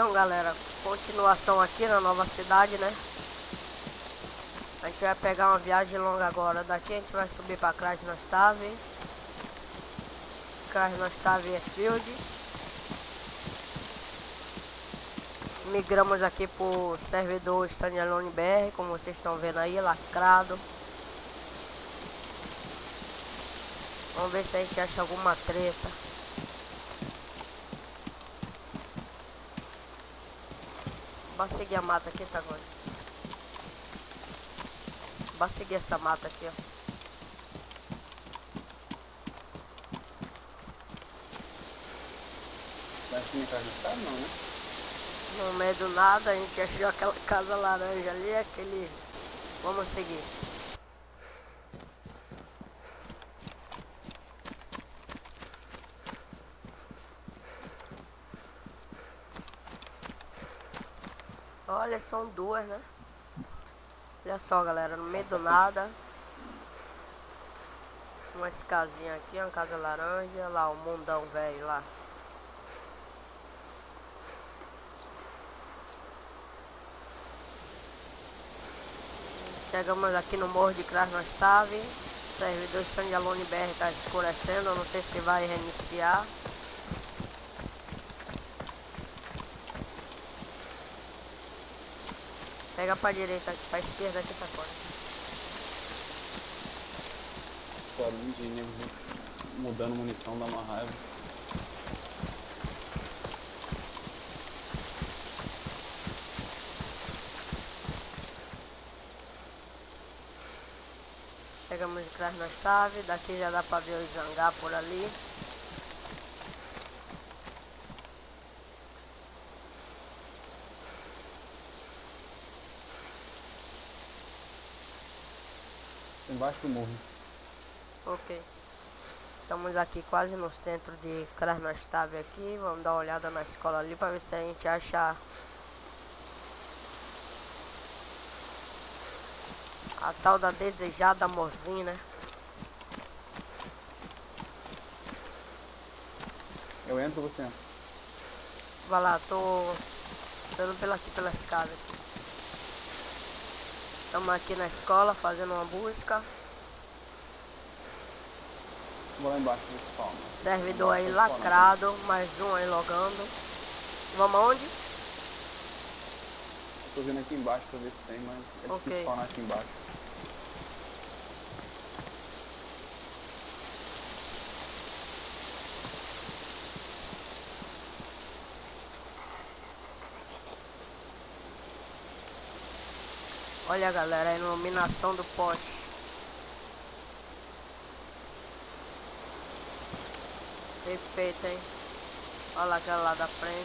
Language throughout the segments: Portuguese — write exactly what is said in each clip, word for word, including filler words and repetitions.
Então, galera, continuação aqui na nova cidade, né? A gente vai pegar uma viagem longa agora. Daqui a gente vai subir para Krasnostav. Krasnostav Airfield. Migramos aqui pro servidor Standalone B R, como vocês estão vendo aí, lacrado. Vamos ver se a gente acha alguma treta. Bora seguir a mata aqui, tá agora? Bora seguir essa mata aqui, ó. Vai se entrar no estado, não, né? No meio do nada, a gente achou aquela casa laranja ali, aquele... Vamos seguir. Olha, são duas, né? Olha só, galera, no meio do nada. Umas casinhas aqui, uma casa laranja. Lá, o mundão velho lá. Chegamos aqui no morro de Krasnostav. O servidor Standalone B R tá escurecendo. Eu não sei se vai reiniciar. Pega pra direita, pra esquerda aqui, tá fora. Barulho de nego mudando munição, dá uma raiva. Chegamos de Krasnostav, daqui já dá pra ver o Zangá por ali. Embaixo do morro. Ok. Estamos aqui quase no centro de Krasnostav aqui. Vamos dar uma olhada na escola ali para ver se a gente acha a tal da desejada mozinha, né? Eu entro ou você entra? Vai lá, tô andando pela aqui pela escada aqui. Estamos aqui na escola fazendo uma busca. Vou lá embaixo ver se palma. Servidor aí lacrado, mais um aí logando. Vamos aonde? Tô vendo aqui embaixo pra ver se tem, mas é Ok. difícil spawnar aqui embaixo. Olha, galera, a iluminação do poste. Perfeito, hein? Olha aquela lá da frente.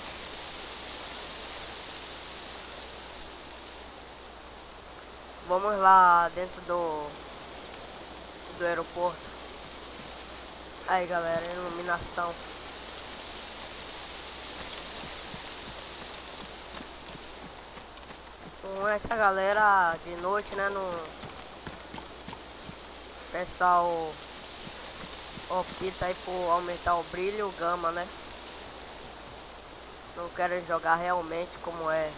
Vamos lá dentro do do aeroporto. Aí, galera, iluminação. Não é que a galera de noite, né, não... O pessoal opta aí por aumentar o brilho e o gama, né? Não querem jogar realmente como é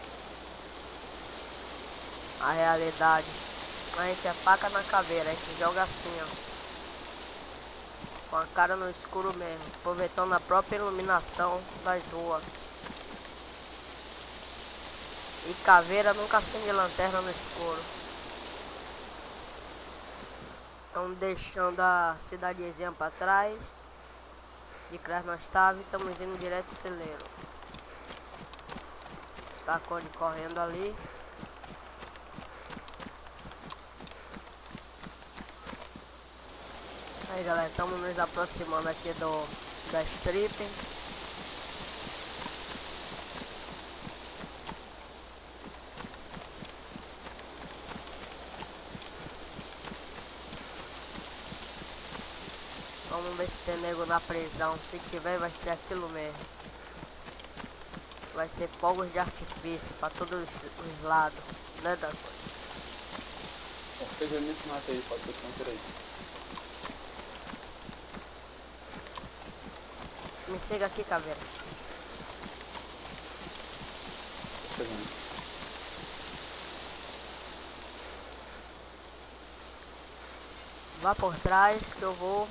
a realidade. A gente é faca na caveira, a gente joga assim, ó. Com a cara no escuro mesmo, aproveitando a própria iluminação das ruas. E caveira nunca acende lanterna no escuro. Estamos deixando a cidadezinha para trás de Krasnostav e estamos indo direto ao celeiro. Tá correndo ali. Aí, galera, estamos nos aproximando aqui do da strip. Vamos ver se tem nego na prisão. Se tiver, vai ser aquilo mesmo. Vai ser fogos de artifício para todos os lados, né, da coisa. Só fica nesse mato aí, pode ser que não aí. Me siga aqui, caveira. chegando. Vá por trás que eu vou.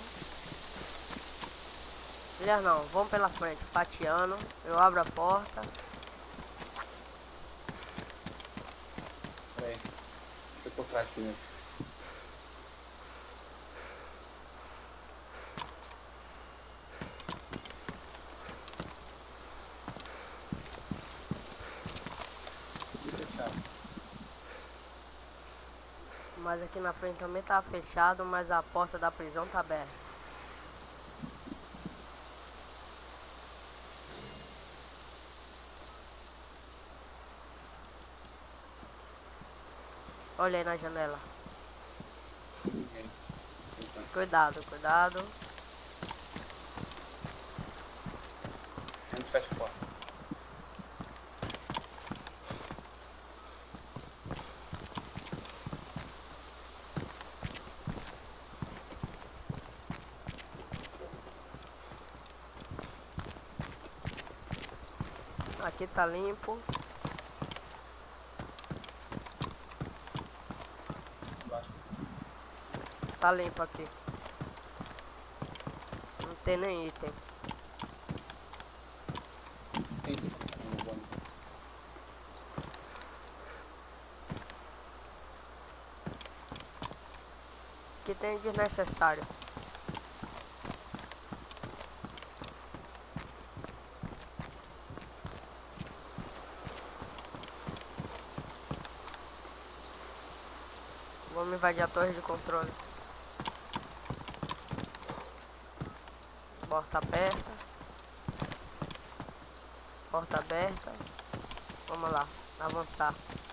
Aliás não, vamos pela frente, fatiando. Eu abro a porta. Pera aí. Deixa eu por trás primeiro. Fechado. Mas aqui na frente também tá fechado, mas a porta da prisão tá aberta. Olha aí na janela. Ninguém. Então, Cuidado, cuidado. a gente fecha a porta. Aqui tá limpo. Embaixo. Tá limpo aqui. Não tem nem item. Tem item pra caramba, bom. Aqui tem desnecessário. Vamos invadir a torre de controle. Porta aberta. Porta aberta. Vamos lá, avançar.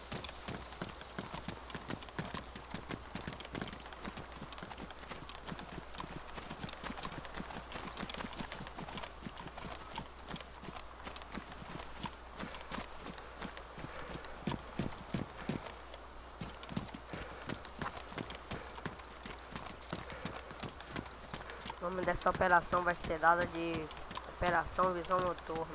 O nome dessa operação vai ser dada de Operação Visão Noturna.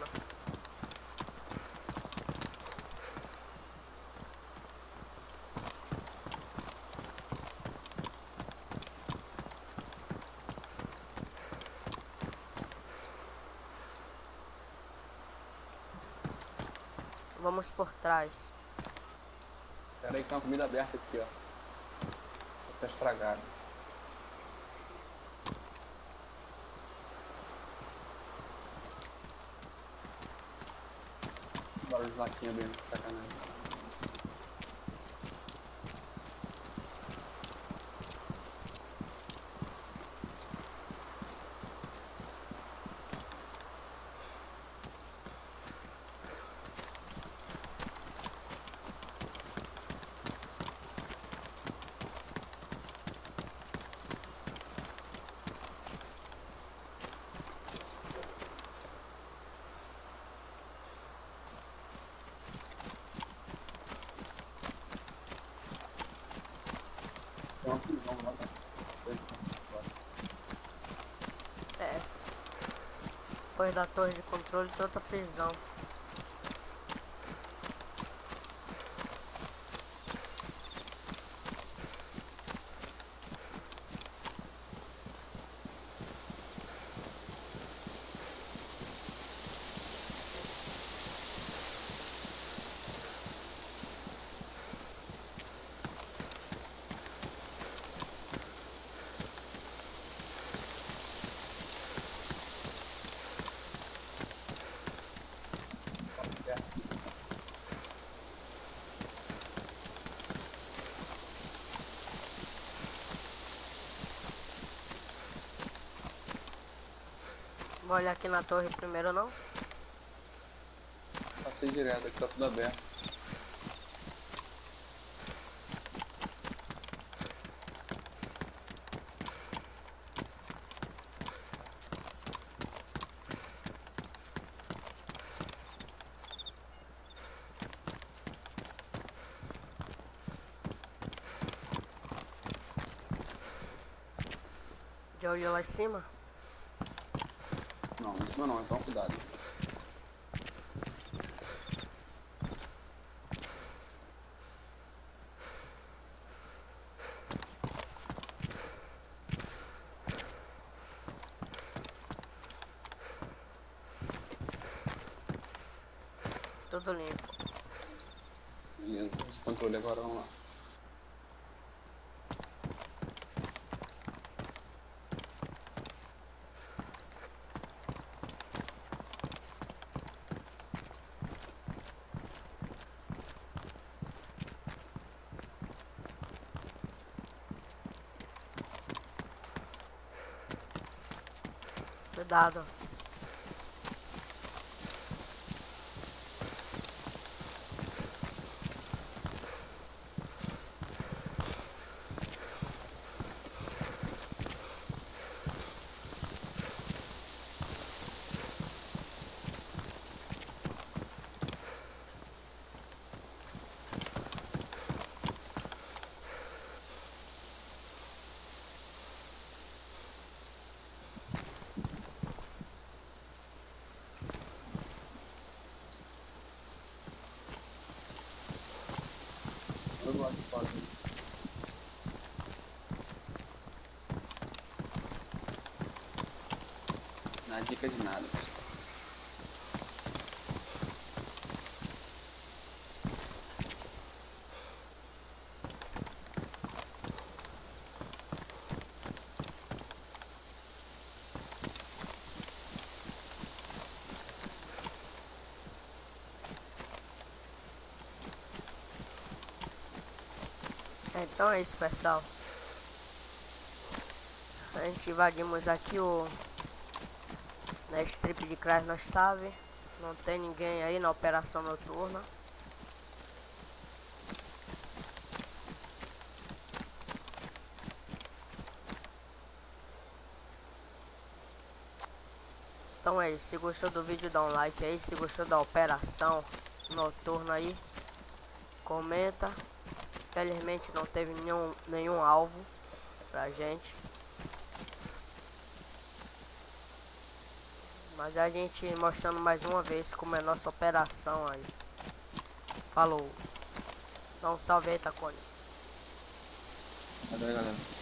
Vamos por trás. Pera aí que tem uma comida aberta aqui, ó. Tá estragado. Barulho de latinha mesmo, sacanagem. Tem uma prisão lá, tá? É. Depois da torre de controle tem outra prisão. Vou olhar aqui na torre primeiro não. Passei direto, aqui tá tudo aberto. Já olhou lá em cima? Não, em cima não, então cuidado. tudo limpo. Beleza, esse controle agora, vamos lá. Cuidado. Do lado de fora. Não é dica de nada. Então é isso, pessoal. A gente invadimos aqui o na strip de Crash Nostave. Não tem ninguém aí na operação noturna. Então é isso, se gostou do vídeo dá um like aí, se gostou da operação noturna aí, comenta. Felizmente não teve nenhum, nenhum alvo pra gente. Mas a gente mostrando mais uma vez como é nossa operação aí. Falou. Dá um salve aí, Tacone. Valeu, galera.